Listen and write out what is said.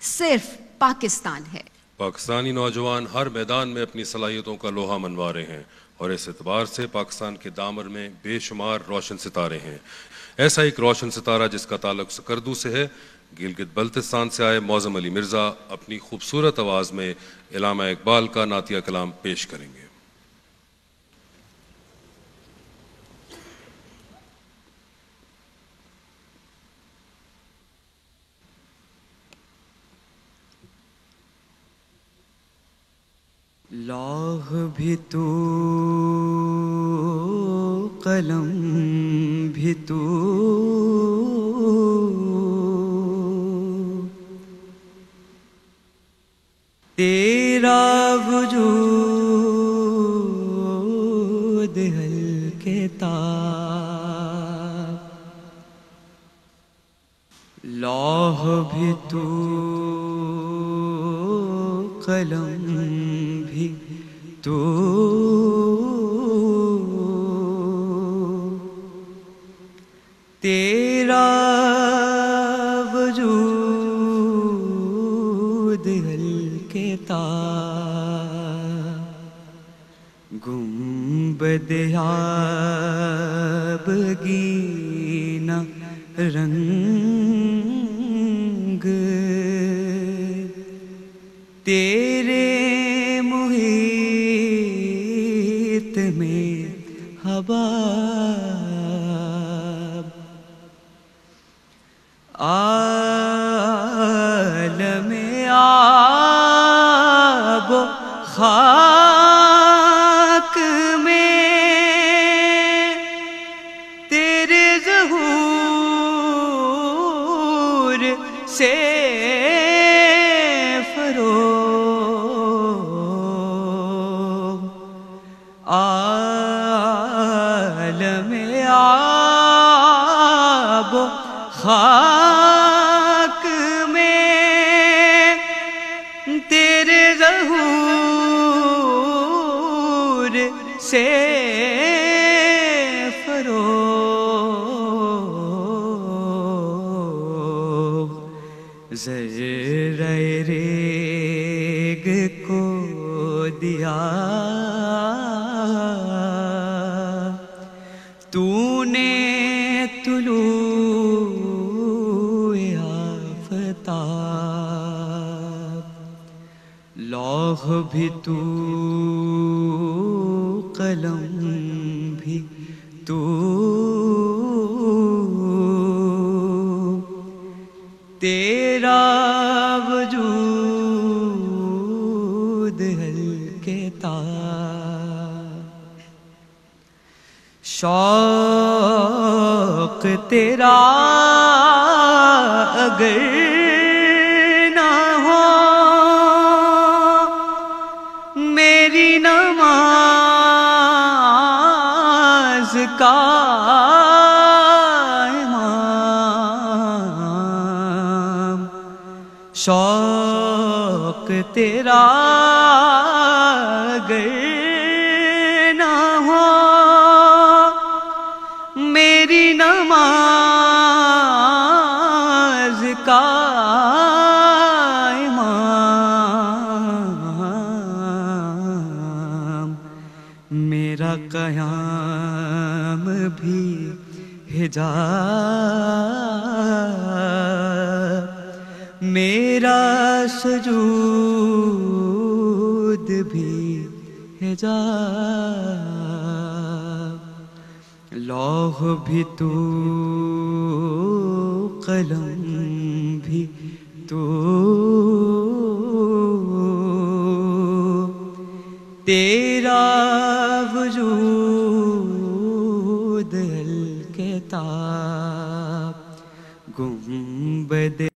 صرف پاکستان ہے۔ پاکستانی نوجوان ہر میدان میں اپنی صلاحیتوں کا لوہا منوا رہے ہیں اور اس اعتبار سے پاکستان کے دامن میں بے شمار روشن ستارے ہیں۔ ایسا ایک روشن ستارہ جس کا تعلق سکردو سے ہے، گلگت بلتستان سے آئے معظم علی مرزا اپنی خوبصورت آواز میں علامہ اقبال کا نعتیہ کلام پیش کریں گے۔ لوح بھی تو قلم بھی تو تیرا وجود ہلکے تاب، لوح بھی تو قلم بھی تو تیرا وجود ہلکے تاب، گنبد آبگینہ رنگ تیرے محیط میں حباب، عالم آب و خاک میں تیرے ظہور سے عالم آب و خاک میں تیرے ظہور سے فروغ، ذرہ ریگ کو دیا تو نے طلوع آفتاب، لوح بھی تو قلم بھی تو تیرا وجود ہلکے تاب، شوق تیرا اگر نہ ہو میری نماز کا امام، شوق تیرا اگر نہ ہو میری نماز کا امام، میرا قیام بھی حجاب، میرا سجود بھی حجاب، لوح بھی تو قلم بھی تو تیرا وجود ہلکے تاب، گنبد